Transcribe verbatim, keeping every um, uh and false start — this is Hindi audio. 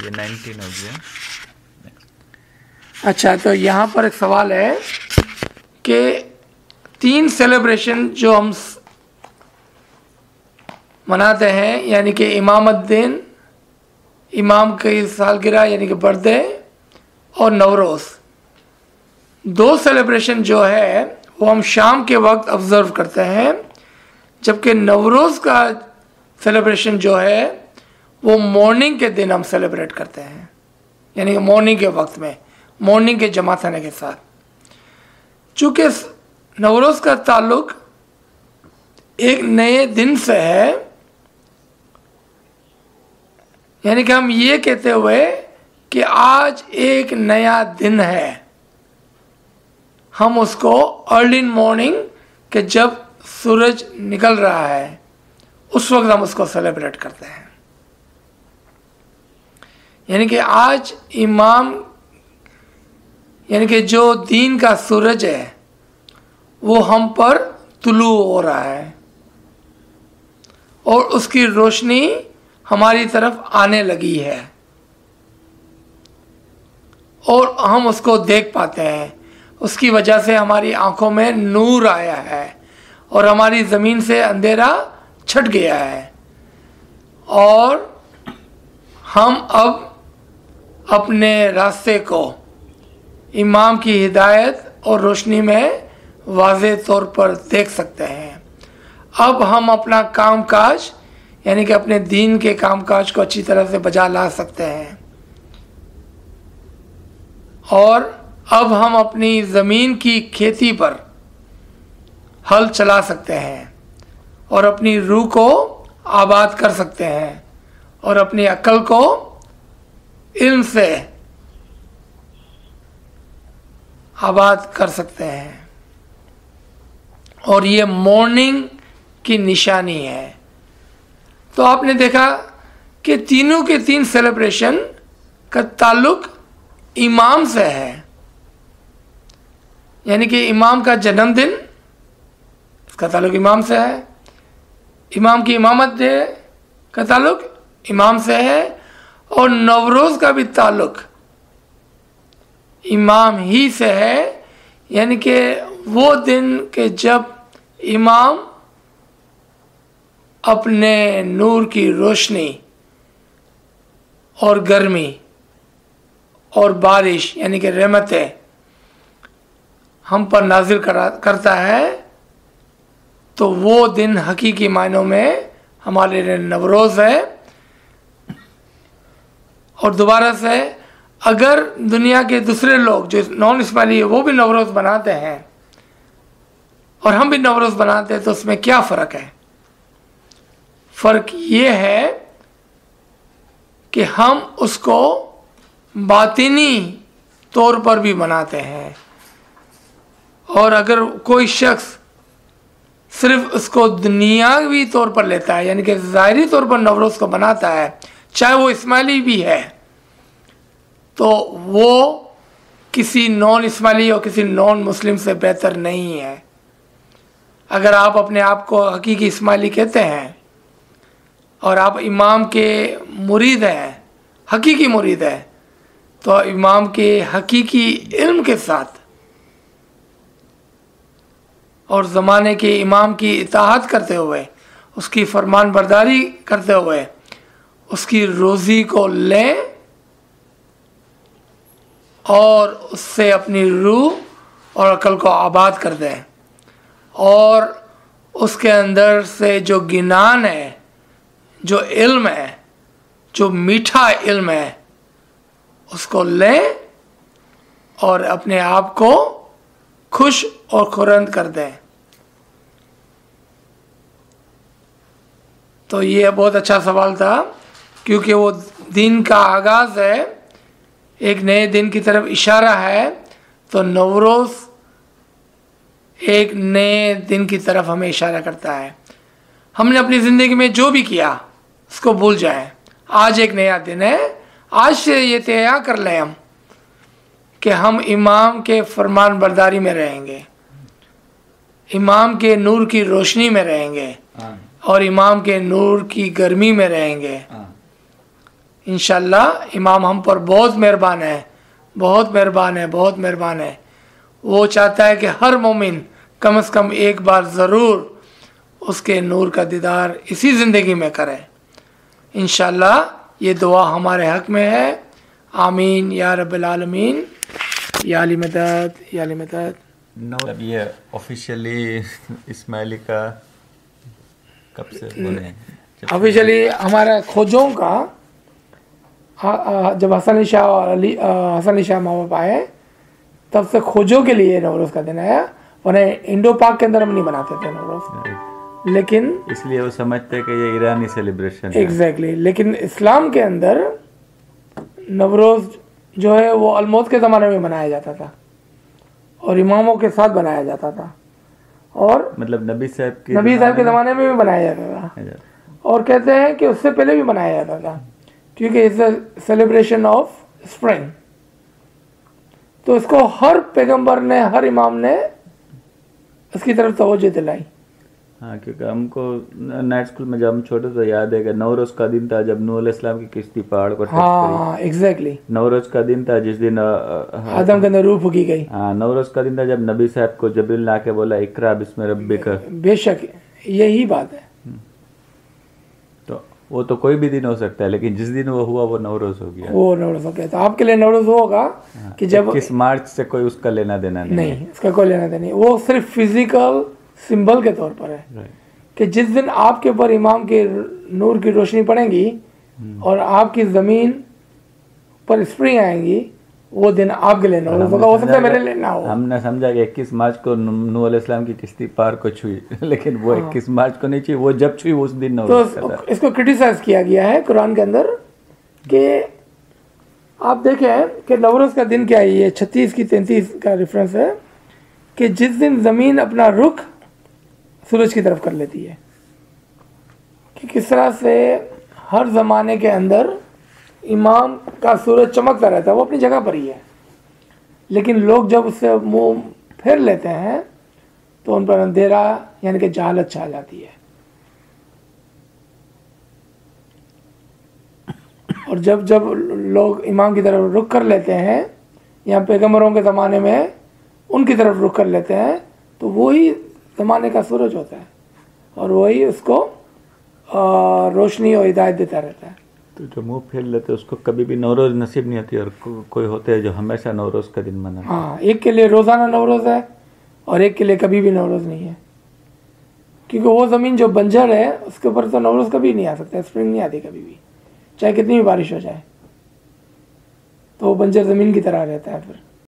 ये नाइनटीन हो गया। अच्छा, तो यहाँ पर एक सवाल है कि तीन सेलिब्रेशन जो हम मनाते हैं, यानी कि इमामत दिन, इमाम की सालगिरह यानी कि बर्थडे, और नवरोज़, दो सेलिब्रेशन जो है वो हम शाम के वक्त ऑब्ज़र्व करते हैं, जबकि नवरोज़ का सेलिब्रेशन जो है वो मॉर्निंग के दिन हम सेलिब्रेट करते हैं, यानी कि मॉर्निंग के वक्त में, मॉर्निंग के जमा खाने के साथ। चूँकि नवरोज़ का ताल्लुक एक नए दिन से है, यानी कि हम ये कहते हुए कि आज एक नया दिन है, हम उसको अर्ली मॉर्निंग के जब सूरज निकल रहा है उस वक्त हम उसको सेलिब्रेट करते हैं। यानी कि आज इमाम, यानी कि जो दीन का सूरज है वो हम पर तुलू हो रहा है और उसकी रोशनी हमारी तरफ आने लगी है और हम उसको देख पाते हैं। उसकी वजह से हमारी आंखों में नूर आया है और हमारी ज़मीन से अंधेरा छट गया है और हम अब अपने रास्ते को इमाम की हिदायत और रोशनी में वाज़े तौर पर देख सकते हैं। अब हम अपना कामकाज, यानी कि अपने दीन के कामकाज को अच्छी तरह से बजा ला सकते हैं और अब हम अपनी ज़मीन की खेती पर हल चला सकते हैं और अपनी रूह को आबाद कर सकते हैं और अपनी अक्ल को इल्म से आबाद कर सकते हैं। और ये मॉर्निंग की निशानी है। तो आपने देखा कि तीनों के तीन सेलिब्रेशन का ताल्लुक इमाम से है, यानी कि इमाम का जन्मदिन, इसका ताल्लुक इमाम से है, इमाम की इमामत डे का ताल्लुक इमाम से है और नवरोज़ का भी ताल्लुक इमाम ही से है, यानी कि वो दिन के जब इमाम अपने नूर की रोशनी और गर्मी और बारिश, यानी कि रहमतें हम पर नाजिल करा करता है, तो वो दिन हकीकी मायनों में हमारे लिए नवरोज़ है। और दोबारा से अगर दुनिया के दूसरे लोग जो नॉन इस्माइली है वो भी नवरोज़ बनाते हैं और हम भी नवरोज़ बनाते हैं, तो उसमें क्या फ़र्क है? फ़र्क ये है कि हम उसको बातिनी तौर पर भी मनाते हैं और अगर कोई शख्स सिर्फ उसको दुनियावी तौर पर लेता है, यानी कि ज़ाहिरी तौर पर नवरोज़ को मनाता है, चाहे वो इस्माइली भी है, तो वो किसी नॉन इस्माइली और किसी नॉन मुस्लिम से बेहतर नहीं है। अगर आप अपने आप को हकीकी इस्माइली कहते हैं और आप इमाम के मुरीद हैं, हकीकी मुरीद हैं, तो इमाम के हकीकी इल्म के साथ और ज़माने के इमाम की इताअत करते हुए, उसकी फरमान बरदारी करते हुए उसकी रोज़ी को लें और उससे अपनी रूह और अकल को आबाद कर दें और उसके अंदर से जो गिनान है, जो इल्म है, जो मीठा इल्म है, उसको लें और अपने आप को खुश और खुरंद कर दें। तो ये बहुत अच्छा सवाल था, क्योंकि वो दिन का आगाज़ है, एक नए दिन की तरफ इशारा है। तो नवरोज़ एक नए दिन की तरफ हमें इशारा करता है। हमने अपनी ज़िंदगी में जो भी किया उसको भूल जाएं। आज एक नया दिन है, आज से ये तय कर लें हम कि हम इमाम के फरमान बरदारी में रहेंगे, इमाम के नूर की रोशनी में रहेंगे और इमाम के नूर की गर्मी में रहेंगे इंशाल्लाह इमाम हम पर बहुत मेहरबान है, बहुत मेहरबान है, बहुत मेहरबान है। वो चाहता है कि हर मोमिन कम से कम एक बार ज़रूर उसके नूर का दीदार इसी ज़िंदगी में करे। इंशाल्लाह ये दुआ हमारे हक़ में है। आमीन या रब्बिल आलमीन, या अली मदद, या अली मदद। अब ये ऑफिशियली इस्माइली का कब से बोले? ऑफिशियली हमारा खोजों का जब हसन अली शाह और अली हसन अली शाह माँ बाप आए तब से खोजों के लिए नवरोज़ का दिन आया। उन्हें इंडो पाक के अंदर हम नहीं बनाते थे नवरोज़, लेकिन इसलिए वो समझते हैं कि ये ईरानी सेलिब्रेशन है। एग्जैक्टली, लेकिन इस्लाम के अंदर नवरोज़ जो है वो अलमौत के ज़माने में बनाया जाता था और इमामों के साथ बनाया जाता था, और मतलब नबी साहब के नबी साहब के ज़माने में भी बनाया जाता था, और कहते हैं कि उससे पहले भी बनाया जाता था, क्योंकि it's a celebration of spring. तो इसको हर पैगंबर ने, हर इमाम ने इसकी तरफ तवज्जो दिलाई। हाँ, क्योंकि हमको नाइट स्कूल में जब हम छोटे तो याद है कि नवरोज़ का दिन था जब नूह अलैहिस्सलाम की किश्ती पहाड़ को टच हाँ एग्जैक्टली। नवरोज़ का दिन था जिस दिन आदम के अंदर रूह फूकी गई। हाँ, नवरोज़ का दिन था जब नबी साहब को जबरील ला के बोला इकरा बिस्मि रब्बिका। बेशक यही बात है। तो वो तो कोई भी दिन हो सकता है, लेकिन जिस दिन वो हुआ वो नवरोज़ हो गया, वो नवरोज़ हो गया। तो आपके लिए नवरोज़ होगा कि जब किस मार्च से कोई उसका लेना देना नहीं, नहीं, इसका कोई लेना देना नहीं, वो सिर्फ फिजिकल सिंबल के तौर पर है कि जिस दिन आपके ऊपर इमाम के नूर की रोशनी पड़ेगी और आपकी ज़मीन पर स्प्रिंग आएंगी, वो दिन आपके लिए नवरोज़ होगा। हो सकता है मेरे लिए ना हो। हमने समझा कि इक्कीस मार्च को नूह अलैहिस्सलाम की किश्ती पार को छुई, लेकिन वो हाँ। इक्कीस मार्च को नहीं छुई, वो जब छुई उस दिन नवरोज़ तो था। इसको क्रिटिसाइज किया गया है कुरान के अंदर कि आप देखें कि नवरोज़ का दिन क्या है। ये छत्तीस की तैंतीस का रेफरेंस है कि जिस दिन ज़मीन अपना रुख सूरज की तरफ कर लेती है, कि किस तरह से हर ज़माने के अंदर इमाम का सूरज चमकता रहता है, वो अपनी जगह पर ही है, लेकिन लोग जब उससे मुंह फेर लेते हैं तो उन पर अंधेरा यानी कि जहालत छा जाती है। और जब जब लोग इमाम की तरफ रुख कर लेते हैं या पैगंबरों के ज़माने में उनकी तरफ रुख कर लेते हैं, तो वही ज़माने का सूरज होता है और वही उसको रोशनी और हिदायत देता रहता है। तो जो मुंह फेर लेते हैं उसको कभी भी नवरोज़ नसीब नहीं होती, और को, कोई होते हैं जो हमेशा नवरोज़ का दिन मनाते हैं। हाँ, एक के लिए रोज़ाना नवरोज़ है और एक के लिए कभी भी नवरोज़ नहीं है, क्योंकि वो ज़मीन जो बंजर है उसके ऊपर तो नवरोज़ कभी नहीं आ सकता, स्प्रिंग नहीं आती कभी भी, चाहे कितनी भी बारिश हो जाए, तो वो बंजर ज़मीन की तरह रहता है फिर।